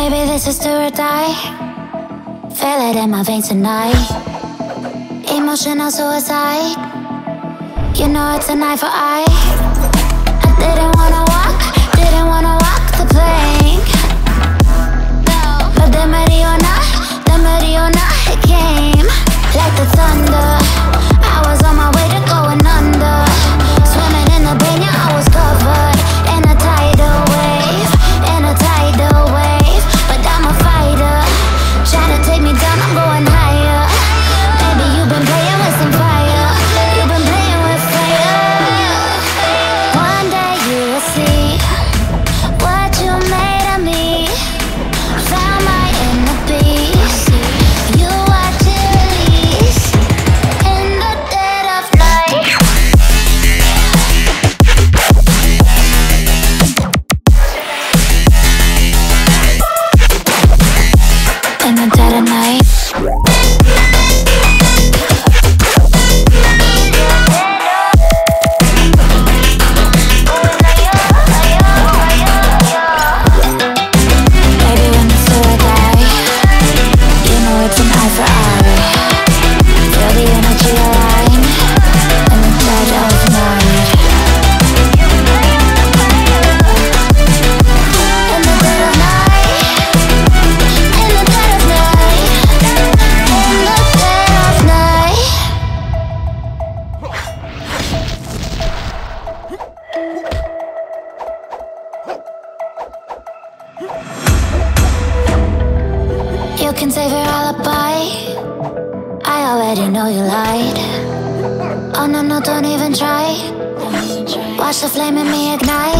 Baby, this is do or die. Feel it in my veins tonight. Emotional suicide. You know it's an eye for eye. I didn't wanna walk the plank. But the Mariona, it came like the thunder. I was on my way to going under. Swimming in the banya, I was covered in a tidal wave, But I'm a fighter, try to take me down, I'm going higher. Baby, you've been playing with some fire. You've been playing with fire. One day you will see what you made of me. Found my inner beast. You watch it release in the dead of night. In the dead of night. Baby, when it's do or die, you know it's an eye for eye. Feel the energy align in the dead of night. In the dead of night. In the dead of night. In the dead of night. You can save your alibi. I already know you lied. Oh no, no, don't even try. Watch the flame in me ignite.